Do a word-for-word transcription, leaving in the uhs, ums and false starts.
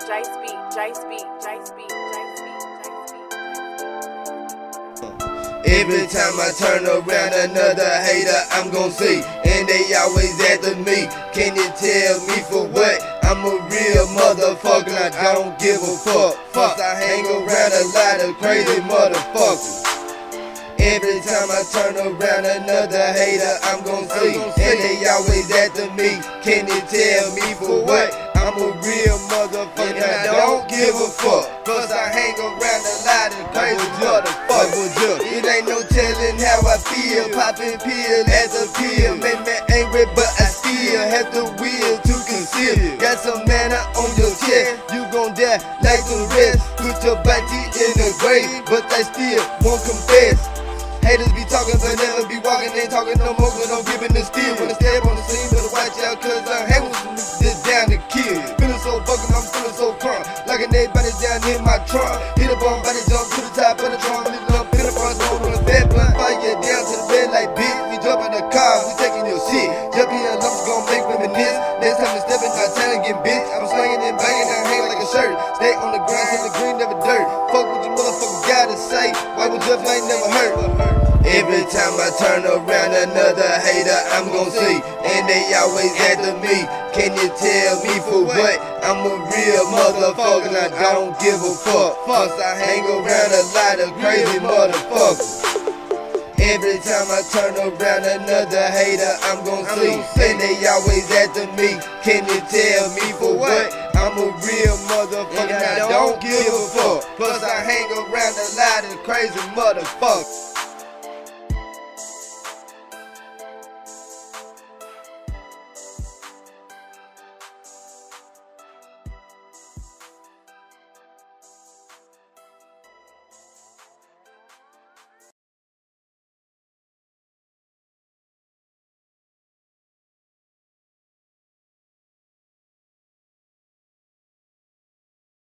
Jice beat, Jice beat, Jice beat, Jice beat, Jice beat. Every time I turn around, another hater I'm gon' see, and they always after me. Can you tell me for what? I'm a real motherfucker, I don't give a fuck. Fuck, I hang around a lot of crazy motherfuckers. Every time I turn around, another hater I'm gon' see, and they always after me. Can you tell me for what? I'm a real motherfucker, and I don't give a fuck. Plus I hang around a lot of crazy motherfuckers. It ain't no telling how I feel. Popping pill as a pill, make me angry, but I still have the will to conceal. Got some mana on your chest, you gon' die like the rest. Put your body in the grave, but I still won't confess. Haters be talking but never be walking, ain't talking no more cause I'm giving the steel. When I step on the scene, better watch out cause I'm hanging with some niggas just down to kill. Feeling so buggin', I'm feeling so crunk, like an everybody down in my trunk. Hit up on body, jump to the top of the trunk, little up in the front, smoke on the bed blunt. Fire you down to the bed like bitch, we jump in the car, we taking your shit. Jump in and lumps gon' make reminisce. Next time we step in, I tell and get bitch. I'm slanging and banging and hanging like a shirt. Stay on the ground, till the green never dirt. Fuck what you motherfuckers gotta say, whyteboy-jeff ain't never hurt. Every time I turn around, another hater I'm gon' see, and they always after me. Can you tell me for what? I'm a real motherfucker, I don't give a fuck. Plus I hang around a lot of crazy motherfuckers. Every time I turn around, another hater I'm gon' see, and they always after me. Can you tell me for what? I'm a real motherfucker, I don't give a fuck. Plus I hang around a lot of crazy motherfuckers.